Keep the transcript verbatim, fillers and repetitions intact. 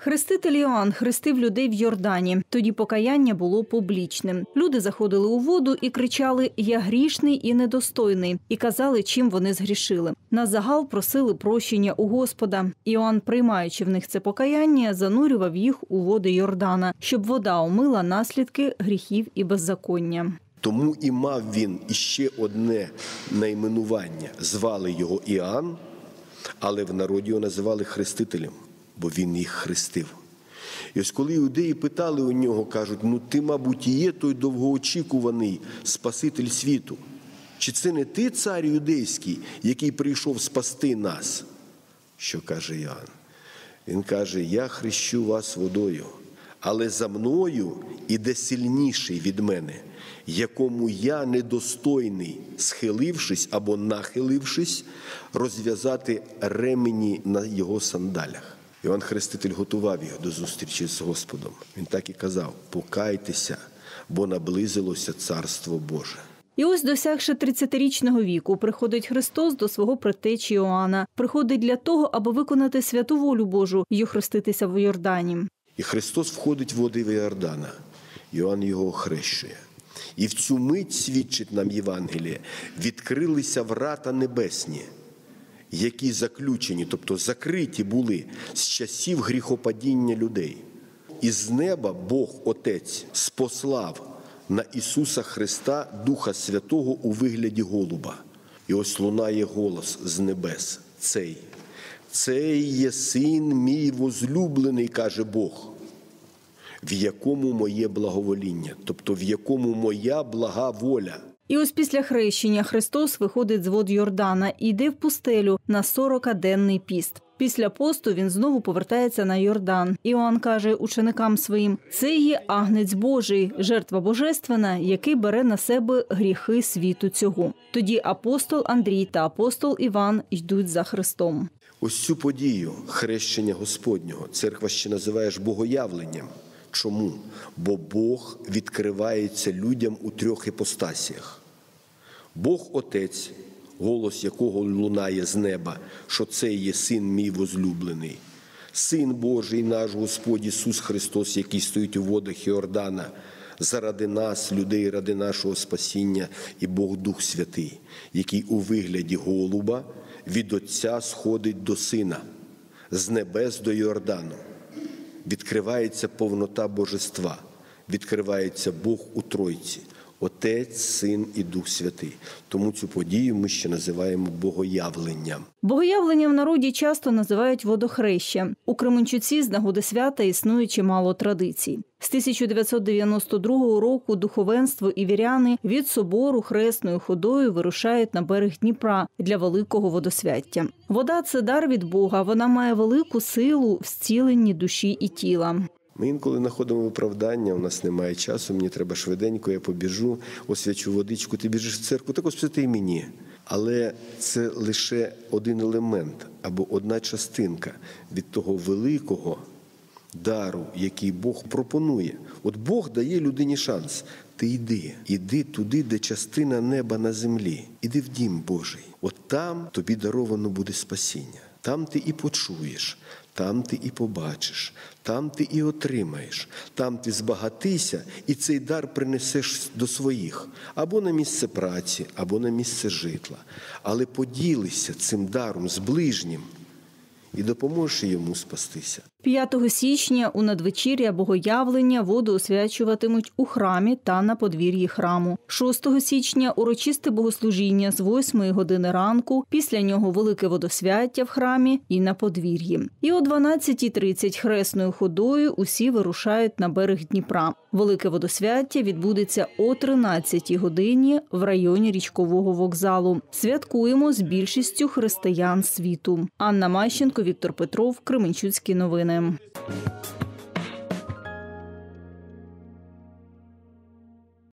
Хреститель Іоанн хрестив людей в Йордані. Тоді покаяння було публічним. Люди заходили у воду і кричали «Я грішний і недостойний» і казали, чим вони згрішили. Назагал просили прощення у Господа. Іоанн, приймаючи в них це покаяння, занурював їх у води Йордана, щоб вода омила наслідки гріхів і беззаконня. Тому і мав він іще одне найменування. Звали його Іоанн, але в народі його називали хрестителем, бо він їх хрестив. І ось коли іудеї питали у нього, кажуть, ну ти, мабуть, і є той довгоочікуваний Спаситель світу. Чи це не ти, цар юдейський, який прийшов спасти нас? Що каже Іоанн? Він каже, я хрещу вас водою, але за мною іде сильніший від мене, якому я недостойний, схилившись або нахилившись, розв'язати ремені на його сандалях. Іоанн Хреститель готував його до зустрічі з Господом. Він так і казав, покайтеся, бо наблизилося Царство Боже. І ось, досягши тридцятирічного віку, приходить Христос до свого предтечі Іоанна. Приходить для того, аби виконати святу волю Божу і охреститися в Йордані. І Христос входить в води Йордана. Іоанн його охрещує. І в цю мить, свідчить нам Євангеліє, відкрилися врата небесні, які заключені, тобто закриті були з часів гріхопадіння людей. І з неба Бог Отець спослав на Ісуса Христа Духа Святого у вигляді голуба. І ось лунає голос з небес. Цей, цей є син мій возлюблений, каже Бог, в якому моє благовоління, тобто в якому моя блага воля. І ось після хрещення Христос виходить з вод Йордана і йде в пустелю на сорокаденний піст. Після посту він знову повертається на Йордан. Іоанн каже ученикам своїм, це є Агнець Божий, жертва божественна, який бере на себе гріхи світу цього. Тоді апостол Андрій та апостол Іван йдуть за Христом. Ось цю подію хрещення Господнього церква ще називає ж богоявленням. Чому? Бо Бог відкривається людям у трьох іпостасіях. Бог Отець, голос якого лунає з неба, що це є Син мій возлюблений. Син Божий наш Господь Ісус Христос, який стоїть у водах Йордана, заради нас, людей, ради нашого спасіння, і Бог Дух Святий, який у вигляді голуба від Отця сходить до Сина, з небес до Йордану. Відкривається повнота Божества, відкривається Бог у Тройці, Отець, Син і Дух Святий. Тому цю подію ми ще називаємо богоявленням. Богоявленням в народі часто називають водохреща. У Кременчуці з нагоди свята існує чимало традицій. З тисяча дев'ятсот дев'яносто другого року духовенство і віряни від собору хресною ходою вирушають на берег Дніпра для великого водосвяття. Вода – це дар від Бога, вона має велику силу в зціленні душі і тіла. Ми інколи знаходимо виправдання, у нас немає часу, мені треба швиденько, я побіжу, освячу водичку, ти біжиш в церкву, так освяти і мені. Але це лише один елемент або одна частинка від того великого дару, який Бог пропонує. От Бог дає людині шанс. Ти йди, йди туди, де частина неба на землі. Іди в дім Божий. От там тобі даровано буде спасіння. Там ти і почуєш, там ти і побачиш, там ти і отримаєш, там ти збагатися і цей дар принесеш до своїх, або на місце праці, або на місце житла. Але поділися цим даром з ближнім і допоможеш йому спастися. п'ятого січня у надвечір'я богоявлення воду освячуватимуть у храмі та на подвір'ї храму. шостого січня урочисте богослужіння з восьмої години ранку, після нього велике водосвяття в храмі і на подвір'ї. І о дванадцятій тридцять хресною ходою усі вирушають на берег Дніпра. Велике водосвяття відбудеться о тринадцятій годині в районі річкового вокзалу. Святкуємо з більшістю християн світу. Анна Мащенко, Віктор Петров, Кременчуцькі новини.